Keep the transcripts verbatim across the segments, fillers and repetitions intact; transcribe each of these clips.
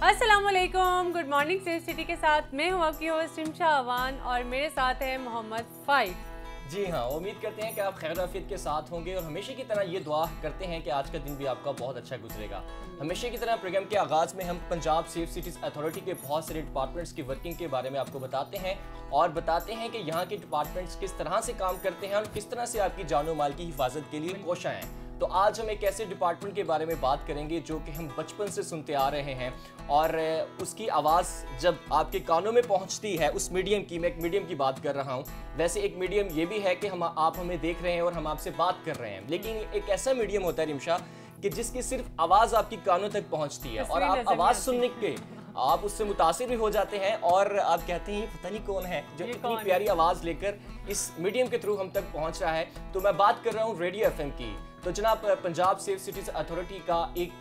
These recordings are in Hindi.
अस्सलामुअलैकुम, गुड मॉर्निंग सेफ सिटी के साथ मैं हूँ आपकी होस्ट रिमशा अवान और मेरे साथ है मोहम्मद फाइद। जी हाँ, उम्मीद करते हैं कि आप खैर आफियत के साथ होंगे और हमेशा की तरह ये दुआ करते हैं कि आज का दिन भी आपका बहुत अच्छा गुजरेगा। हमेशा की तरह प्रोग्राम के आगाज़ में हम पंजाब सेफ सिटीज़ अथॉरिटी के बहुत सारे डिपार्टमेंट्स की वर्किंग के बारे में आपको बताते हैं और बताते हैं कि यहाँ के डिपार्टमेंट्स किस तरह से काम करते हैं और किस तरह से आपकी जानो माल की हिफाजत के लिए कोशा हैं। तो आज हम एक ऐसे डिपार्टमेंट के बारे में बात करेंगे जो कि हम बचपन से सुनते आ रहे हैं और उसकी आवाज़ जब आपके कानों में पहुंचती है, उस मीडियम की, मैं एक मीडियम की बात कर रहा हूं। वैसे एक मीडियम ये भी है कि हम आप हमें देख रहे हैं और हम आपसे बात कर रहे हैं, लेकिन एक ऐसा मीडियम होता है रिमशा कि जिसकी सिर्फ आवाज़ आपकी कानों तक पहुँचती है और आप आवाज़ सुनने के आप उससे मुतासिर भी हो जाते हैं और आप कहते हैं ये पता नहीं कौन है जो इतनी प्यारी आवाज़ लेकर इस मीडियम के थ्रू हम तक पहुंच रहा है। तो मैं बात कर रहा हूँ रेडियो एफएम की। तो जनाब पंजाब सेफ सिटीज़ अथॉरिटी का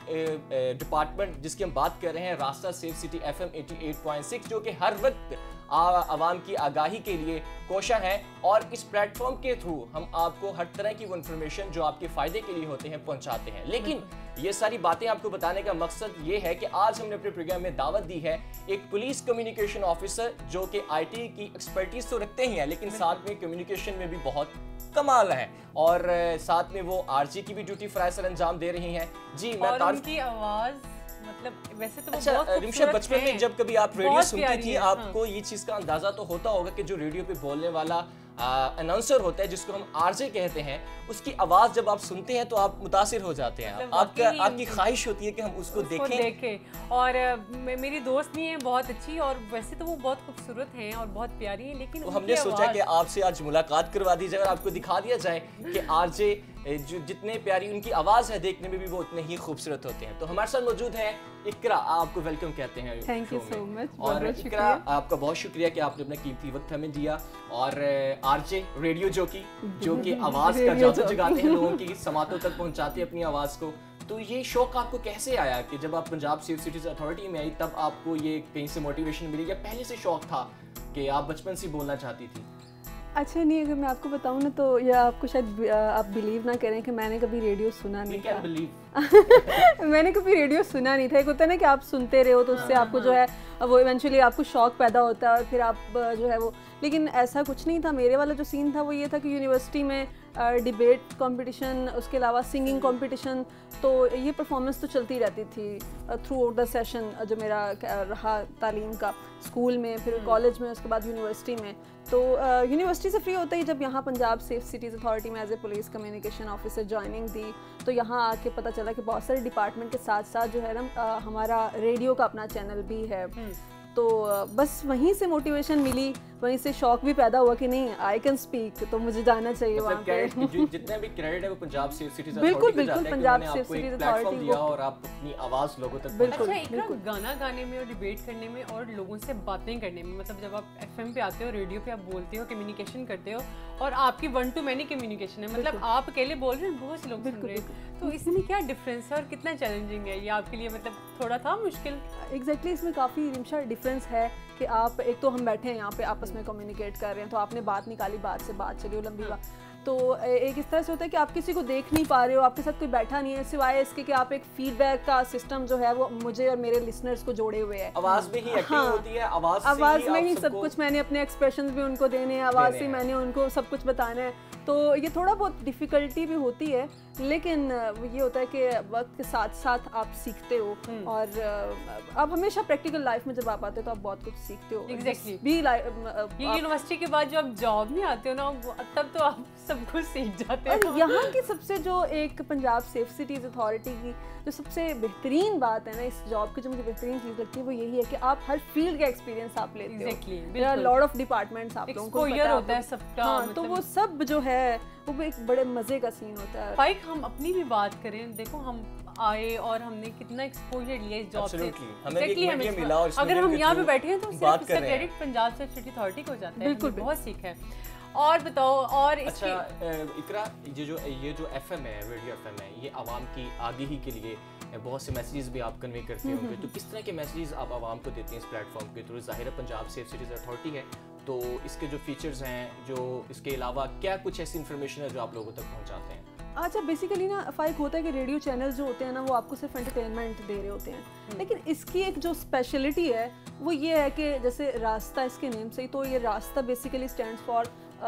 एक डिपार्टमेंट जिसकी हम बात कर रहे हैं, रास्ता सेफ सिटी एफएम अठासी पॉइंट सिक्स, जो कि हर वक्त आवाम की आगाही के लिए कोशा है और इस प्लेटफॉर्म के थ्रू हम आपको हर तरह की वो इन्फॉर्मेशन जो आपके फ़ायदे के लिए होते हैं पहुंचाते हैं। लेकिन ये सारी बातें आपको बताने का मकसद ये है कि आज हमने अपने प्रोग्राम में दावत दी है एक पुलिस कम्युनिकेशन ऑफिसर जो कि आईटी की एक्सपर्टीज तो रखते ही हैं, लेकिन साथ में कम्युनिकेशन में भी बहुत कमाल है और साथ में वो आरजी की भी ड्यूटी फराय सर अंजाम दे रही हैं। जी मैं और उनकी आवाज मतलब वैसे तो अच्छा बहुत रिमशा, बचपन में जब कभी आप रेडियो सुनती थी हाँ। आपको ये चीज का अंदाजा तो होता होगा कि जो रेडियो पे बोलने वाला अनाउंसर होता है जिसको हम आरजे कहते हैं, उसकी आवाज जब आप सुनते हैं तो आप मुतासिर हो जाते हैं, मतलब आपका आपकी ख्वाहिश होती है कि हम उसको, उसको देखें देखें। और मेरी दोस्त भी है बहुत अच्छी और वैसे तो वो बहुत खूबसूरत हैं और बहुत प्यारी हैं, लेकिन तो हमने सोचा कि आपसे आज मुलाकात करवा दी जाए और आपको दिखा दिया जाए कि आरजे जो जितने प्यारी उनकी आवाज़ है देखने में भी वो उतने ही खूबसूरत होते हैं। तो हमारे साथ मौजूद है इकरा, आपको वेलकम कहते हैं। Thank you so much. और इकरा, आपका बहुत शुक्रिया कि आपने अपना कीमती वक्त हमें दिया और आरजे रेडियो जो की जो कि आवाज़ का जादू जगाते हैं, लोगों की समातों तक पहुंचाते हैं अपनी आवाज़ को। तो ये शौक आपको कैसे आया कि जब आप पंजाब सेफ सिटीज़ अथॉरिटी में आई तब आपको ये कहीं से मोटिवेशन मिली या पहले से शौक था कि आप बचपन से बोलना चाहती थी? अच्छा नहीं, अगर मैं आपको बताऊं ना तो या आपको शायद आप बिलीव ना करें कि मैंने कभी रेडियो सुना नहीं था। मैंने कभी रेडियो सुना नहीं था। एक होता है ना कि आप सुनते रहे हो तो उससे आपको जो है वो इवेंचुअली आपको शौक पैदा होता है और फिर आप जो है वो, लेकिन ऐसा कुछ नहीं था। मेरे वाला जो सीन था वो ये था कि यूनिवर्सिटी में डिबेट कंपटीशन, उसके अलावा सिंगिंग कंपटीशन, तो ये परफॉर्मेंस तो चलती रहती थी थ्रू आउट द सेशन जो मेरा रहा तालीम का, स्कूल में, फिर कॉलेज में, उसके बाद यूनिवर्सिटी में। तो यूनिवर्सिटी से फ्री होते ही जब यहाँ पंजाब सेफ सिटीज़ अथॉरिटी में as a police communication officer joining दी तो यहाँ आके पता चला कि बहुत सारे डिपार्टमेंट के साथ साथ जो है ना हमारा रेडियो का अपना चैनल भी है। तो बस वहीं से मोटिवेशन मिली, वहीं से शौक भी पैदा हुआ कि नहीं आई कैन स्पीक, तो मुझे जाना चाहिए वहाँ पे। जितने भी क्रेडिट है वो पंजाब सेफ सिटीज़ बिल्कुल बिल्कुल पंजाब सेफ सिटीज़ अथॉरिटी दिया और आप अपनी आवाज़ लोगों तक। बिल्कुल बिल्कुल गाना गाने में और डिबेट करने में और लोगों से बातें करने में, मतलब जब आप एफएम पे आते हो, रेडियो पे आप बोलते हो, कम्युनिकेशन करते हो और आपकी वन टू मैनी कम्युनिकेशन है, मतलब आप अकेले बोल रहे हैं, बहुत से लोग सुन रहे हैं, तो इसमें क्या डिफरेंस है और कितना चैलेंजिंग है ये आपके लिए? मतलब थोड़ा था मुश्किल? एग्जैक्टली, इसमें काफ़ी रिमशा डिफरेंस है कि आप एक तो हम बैठे हैं यहाँ पे आपस में कम्युनिकेट कर रहे हैं, तो आपने बात निकाली, बात से बात चली लंबी बात, तो एक इस तरह से होता है कि आप किसी को देख नहीं पा रहे हो, आपके साथ कोई बैठा नहीं है, सिवाय इसके कि आप एक फीडबैक का सिस्टम जो है वो मुझे और मेरे लिसनर्स को जोड़े हुए है। आवाज में ही एक्टिंग हाँ, होती है, आवाज आवाज में ही सब कुछ, मैंने अपने एक्सप्रेशंस भी उनको देने हैं, आवाज से मैंने उनको सब कुछ बताना है, तो ये थोड़ा बहुत डिफिकल्टी भी होती है, लेकिन ये होता है कि वक्त के साथ साथ आप सीखते हो और अब हमेशा प्रैक्टिकल लाइफ में जब आप आते हो तो आप बहुत कुछ सीखते हो। एग्जैक्टली भी यूनिवर्सिटी के बाद जो आप जॉब में आते हो ना तब तो आप सब कुछ सीख जाते हो। और यहाँ की सबसे जो एक पंजाब सेफ सिटीज़ अथॉरिटी की जो सबसे बेहतरीन बात है ना इस जॉब की, जो मुझे बेहतरीन चीज़ लगती है वो यही है कि आप हर फील्ड का एक्सपीरियंस आप लेते हो। exactly, लॉट ऑफ डिपार्टमेंट्स आप लोगों को पता होता है सबका, हाँ, तो वो सब जो है वो एक बड़े मजे का सीन होता है। फाइक, हम अपनी भी बात करें, देखो हम आए और हमने कितना एक्सपोजर लिया इस जॉब से, exactly, हमें मिला और अगर हम यहाँ पे बैठे हैं तो सिर्फ इसका credit Punjab Safe City Authority को जाता है। बिल्कुल बहुत सीख है। और बताओ और अच्छा इकरा, ये जो ये जो एफएम है, रेडियो एफएम है, ये आवाम की आगाही के लिए बहुत से मैसेजेस भी आप कन्वे करते होंगे, तो किस तरह के मैसेजेस आप आवाम को देते हैं इस प्लेटफॉर्म के थ्रू? ज़ाहिर है पंजाब सेफ सिटीज़ अथॉरिटी है, तो इसके जो फीचर्स हैं, जो इसके अलावा क्या कुछ ऐसी इन्फॉर्मेशन है जो आप लोगों तक पहुँचाते हैं? अच्छा बेसिकली ना फाइक होता है कि रेडियो चैनल जो होते हैं ना वो आपको सिर्फ एंटरटेनमेंट दे रहे होते हैं, लेकिन इसकी एक जो स्पेशलिटी है वो ये है कि जैसे रास्ता इसके नेम से ही, तो ये Rasta basically stands for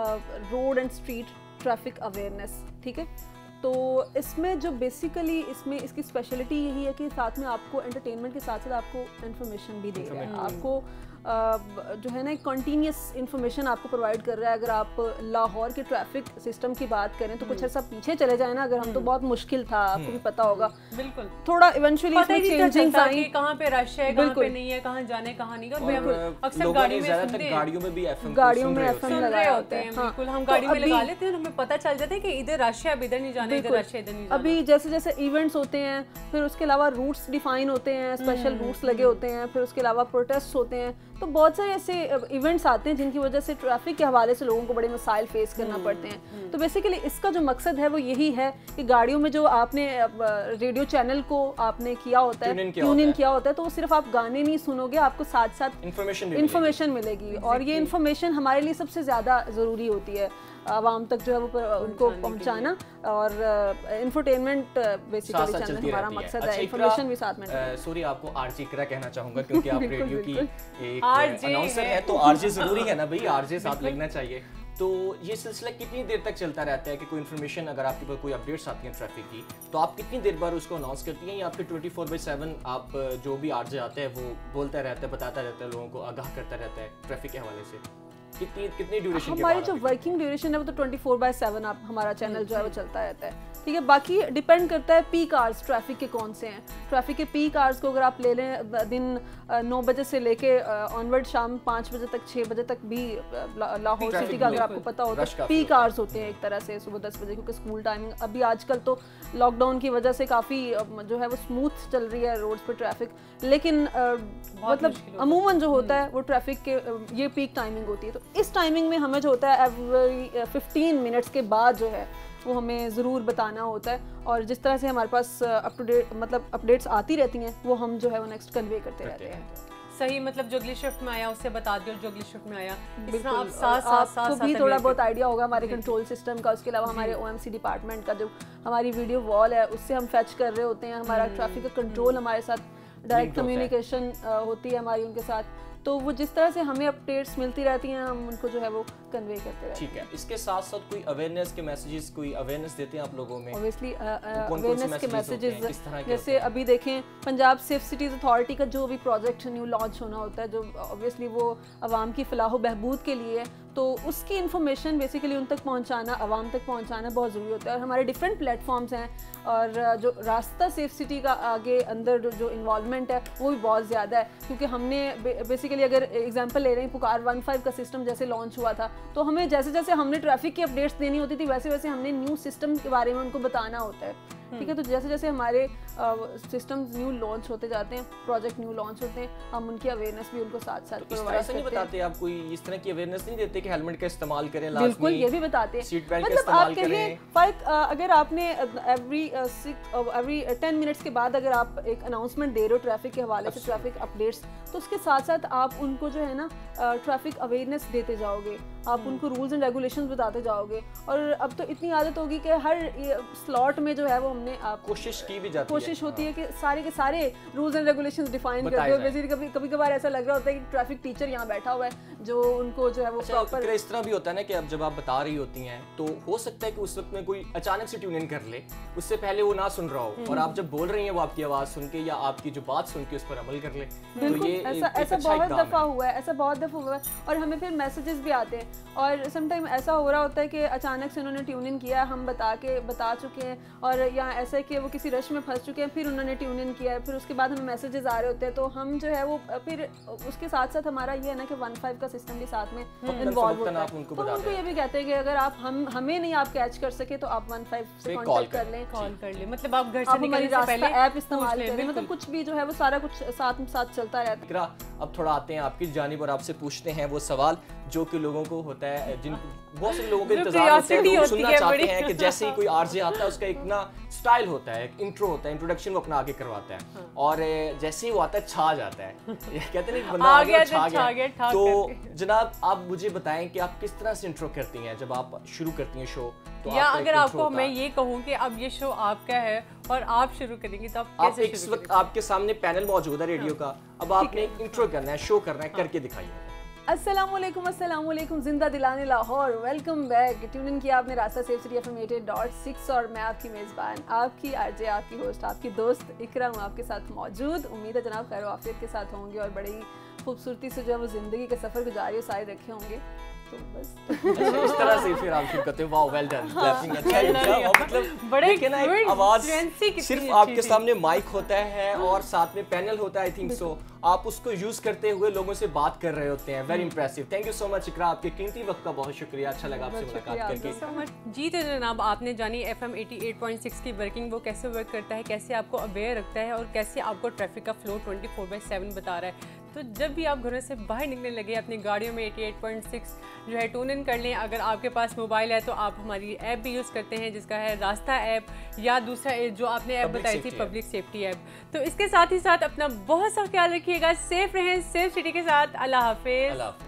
road and street traffic awareness, ठीक है। तो इसमें जो बेसिकली इसमें इसकी स्पेशलिटी यही है कि साथ में आपको एंटरटेनमेंट के साथ साथ आपको इन्फॉर्मेशन भी दे रहा है, आपको Uh, जो है ना कंटिन्यूस इन्फॉर्मेशन आपको प्रोवाइड कर रहा है। अगर आप लाहौर के ट्रैफिक सिस्टम की बात करें तो कुछ ऐसा पीछे चले जाए ना, अगर हम तो बहुत मुश्किल था, आपको भी पता होगा, बिल्कुल थोड़ा इवेंचुअली इसमें चेंजिंग्स आई, कहां पे रश है, कहां पे नहीं है, कहां जाने कहां नहीं। और अक्सर गाड़ी में सुनते हैं, गाड़ियों में भी एफएम गाड़ियों में एफएम लगाए होते हैं, बिल्कुल हम गाड़ी में लगा लेते हैं, हमें पता चल जाता है कि इधर रश है, अब इधर नहीं जाना, इधर रश है, इधर नहीं जाना। अभी जैसे जैसे इवेंट्स होते हैं, फिर उसके अलावा रूट्स डिफाइन होते हैं, स्पेशल रूट्स लगे होते हैं, फिर उसके अलावा प्रोटेस्ट होते हैं, तो बहुत सारे ऐसे इवेंट्स आते हैं जिनकी वजह से ट्रैफिक के हवाले से लोगों को बड़े मसाइल फेस करना पड़ते हैं। तो बेसिकली इसका जो मकसद है वो यही है कि गाड़ियों में जो आपने रेडियो चैनल को आपने किया होता है, ट्यून इन किया होता है, तो वो सिर्फ आप गाने नहीं सुनोगे, आपको साथ साथ इन्फॉर्मेशन मिलेगी। और ये इन्फॉर्मेशन हमारे लिए सबसे ज़्यादा ज़रूरी होती है, आवाम तक जो है वो उनको पहुंचाना, और इंफरटेनमेंट बेसिकली चैनल हमारा मकसद है, इंफॉर्मेशन भी साथ में। सॉरी आपको आरजे इकरा कहना चाहूंगा क्योंकि आप रेडियो की एक अनाउंसर है, तो आरजे जरूरी है ना भाई, आरजे साथ लगना चाहिए। तो ये सिलसिला कितनी देर तक चलता रहता है कि कोई इन्फॉर्मेशन अगर आपके पास कोई अपडेट्स आती हैं ट्रैफिक की, तो आप कितनी देर बाद उसको अनाउंस करती हैं, या आपके ट्वेंटी फोर बाई सेवन आप जो भी आरजे आते हैं वो बोलता रहता है, बताता रहता है, लोगों को आगाह करता रहता है ट्रैफिक के हवाले से? कितनी कितनी ड्यूरेशन हमारी जो वर्किंग ड्यूरेशन है वो तो ट्वेंटी फोर बाय सेवन आप हमारा चैनल जो है वो चलता रहता है, ठीक है। बाकी डिपेंड करता है पीक आवर्स ट्रैफिक के कौन से हैं। ट्रैफिक के पीक आवर्स को अगर आप ले लें, दिन नौ बजे से लेके ऑनवर्ड शाम पाँच बजे तक, छः बजे तक भी लाहौर सिटी का अगर आपको पता हो तो पीक आवर्स होते हैं एक तरह से, सुबह दस बजे, क्योंकि स्कूल टाइमिंग अभी आजकल तो लॉकडाउन की वजह से काफ़ी जो है वो स्मूथ चल रही है रोड्स पर ट्रैफिक, लेकिन मतलब अमूमन जो होता है वो ट्रैफिक के ये पीक टाइमिंग होती है। तो इस टाइमिंग में हमें जो होता है एवरी फिफ्टीन मिनट्स के बाद जो है वो हमें ज़रूर बताना होता है, और जिस तरह से हमारे पास अप टू डेट मतलब अपडेट्स आती रहती हैं वो हम जो है वो नेक्स्ट कन्वे करते रहते हैं। सही, मतलब जो अगली शिफ्ट में आया उससे बता दियो, जो अगली शिफ्ट में आया, इस तरह आप साथ साथ साथ आपको भी थोड़ा बहुत आइडिया होगा हमारे कंट्रोल सिस्टम का। उसके अलावा हमारे ओएमसी डिपार्टमेंट का जो हमारी वीडियो वॉल है उससे हम फैच कर रहे होते हैं, हमारा ट्रैफिक का कंट्रोल हमारे साथ डायरेक्ट कम्युनिकेशन होती है हमारी उनके साथ, तो वो जिस तरह से हमें अपडेट्स मिलती रहती हैं हम उनको जो है वो कन्वे करते रहते हैं। ठीक है, इसके साथ साथ कोई अवेयरनेस के मैसेजेस, कोई अवेयरनेस देते हैं आप लोगों में? ऑब्वियसली अवेयरनेस के मैसेजेस जैसे अभी देखें पंजाब सेफ सिटीज़ अथॉरिटी का जो भी प्रोजेक्ट न्यू लॉन्च होना होता है, जो ऑब्वियसली वो आवाम की फलाह बहबूद के लिए, तो उसकी इन्फॉर्मेशन बेसिकली उन तक पहुंचाना, आवाम तक पहुंचाना बहुत ज़रूरी होता है। और हमारे डिफरेंट प्लेटफॉर्म्स हैं, और जो रास्ता सेफ सिटी का आगे अंदर जो जो इन्वॉल्वमेंट है वो भी बहुत ज़्यादा है, क्योंकि हमने बेसिकली अगर एग्जांपल ले रहे हैं पुकार वन फाइव का सिस्टम जैसे लॉन्च हुआ था, तो हमें जैसे जैसे हमने ट्रैफिक की अपडेट्स देनी होती थी वैसे वैसे हमने न्यू सिस्टम के बारे में उनको बताना होता है, ठीक है। तो जैसे जैसे हमारे सिस्टम्स न्यू लॉन्च होते जाते हैं, प्रोजेक्ट न्यू लॉन्च होते हैं, हम उनकी अवेयरनेस भी उनको साथ साथ तो इस तरह से नहीं बताते आप, कोई इस तरह की अवेयरनेस नहीं देते कि हेलमेट का इस्तेमाल करें लाजमी? बिल्कुल, ये भी बताते हैं, सीट बेल्ट का मतलब इस्तेमाल आप कहिए फाइक अगर आपने एवरी एवरी टेन मिनट्स के बाद अगर आप एक अनाउंसमेंट दे रहे हो ट्रैफिक के हवाले से, ट्रैफिक अपडेट्स, तो उसके साथ साथ आप उनको जो है ना ट्रैफिक अवेयरनेस देते जाओगे, आप उनको रूल्स एंड रेगुलेशंस बताते जाओगे। और अब तो इतनी आदत होगी कि हर स्लॉट में जो है वो हमने आप कोशिश की भी जाती कोशिश होती है कि सारे के सारे रूल्स एंड रेगुलेशंस डिफाइन करते हो। बेसिकली कभी कभी कभार ऐसा लग रहा होता है कि ट्रैफिक टीचर यहाँ बैठा हुआ है जो उनको जो है वो प्रॉपर। इस तरह भी होता है ना कि अब जब आप बता रही होती हैं तो हो सकता है कि उस वक्त में कोई अचानक से ट्यून इन कर ले, उससे पहले वो ना सुन रहा हो, और आप जब बोल रही हैं वो आपकी आवाज़ सुन के या आपकी जो बात सुन के उस पर अमल कर ले। बिल्कुल, ऐसा ऐसा बहुत दफ़ा हुआ है, ऐसा बहुत दफ़ा हुआ है, और हमें फिर मैसेजेस भी आते हैं, और समटाइम ऐसा हो रहा होता है कि अचानक से उन्होंने ट्यून इन किया, हम बता के बता चुके हैं, और यहाँ ऐसा है कि वो किसी रश में फंस चुके हैं, फिर उन्होंने ट्यून इन किया है, फिर उसके बाद हमें मैसेजेस आ रहे होते हैं, तो हम जो है वो फिर उसके साथ साथ हमारा ये है ना कि वन फाइव का सिस्टम भी साथ में इन्वॉल्व होता है, तो उनको ये भी कहते हैं कि अगर आप हम हमें नहीं आप कैच कर सके तो आप वन फाइव से कॉन्टेक्ट कर लें, कॉल कर लें, मतलब आप घर से निकलने से पहले ऐप इस्तेमाल करें, मतलब कुछ भी जो है वो सारा कुछ साथ साथ चलता रहता है। अब थोड़ा आते हैं आपकी जानिब और आपसे पूछते हैं वो सवाल जो कि लोगों को होता है, जिन बहुत से लोगों को इंतजार होता है, लोग सुनना चाहते हैं कि जैसे ही कोई आरजे आता है उसका एक ना स्टाइल होता है, एक इंट्रो होता है, इंट्रोडक्शन वो अपना आगे करवाता है। हाँ। और जैसे ही वो आता है छा जाता है। कहते हैं ना बंदा आ गया छा गया, गया तो जनाब आप मुझे बताएं कि आप किस तरह से इंट्रो करती हैं जब आप शुरू करती हैं शो? तो या अगर आपको मैं ये कहूँ कि अब ये शो आपका है और आप शुरू करेंगे तो आप कैसे आप इस वक्त आपके सामने पैनल मौजूद है रेडियो का, अब आपने इंट्रो करना है, शो करना है, करके दिखाइए। अस्सलाम वालेकुम, अस्सलाम वालेकुम, जिंदा दिलाने Lahore, welcome back. Tune in किया आपने Rasta Safe City F M eighty eight point six और मैं आपकी मेज़बान, आपकी आरजे, आपकी होस्ट, आपकी दोस्त इकरा हूँ आपके साथ मौजूद। उम्मीद है जनाब खैर आफियत के साथ होंगे और बड़ी खूबसूरती से जो है वो ज़िंदगी का सफ़र गुजारी सारे रखे होंगे। तो बस इस तरह से फिर आप शुरू करते हो। वाओ, वेल डन, क्लैपिंग अच्छा है। मतलब बड़े ना एक आवाज सिर्फ आपके सामने माइक होता है और साथ में पैनल होता है, आई थिंक सो, आप उसको यूज करते हुए लोगों से बात कर रहे होते हैं। Very impressive, thank you so much Iqra, आपके कीमती वक्त का बहुत शुक्रिया, अच्छा लगा आपसे मुलाकात करके। जी तो जनाब आपने जानी F M eighty eight point six की वर्किंग, वो कैसे वर्क करता है, कैसे आपको अवेयर रखता है और कैसे आपको ट्रैफिक का flow twenty four by seven बता रहा है। तो जब भी आप घरों से बाहर निकलने लगे अपनी गाड़ियों में एटी एट पॉइंट सिक्स जो है ट्यून इन कर लें। अगर आपके पास मोबाइल है तो आप हमारी ऐप भी यूज़ करते हैं जिसका है रास्ता ऐप, या दूसरा जो आपने ऐप बताई थी पब्लिक सेफ्टी ऐप। तो इसके साथ ही साथ अपना बहुत सा ख्याल रखिएगा, सेफ रहें, सेफ सिटी के साथ। अल्लाह हाफिज़।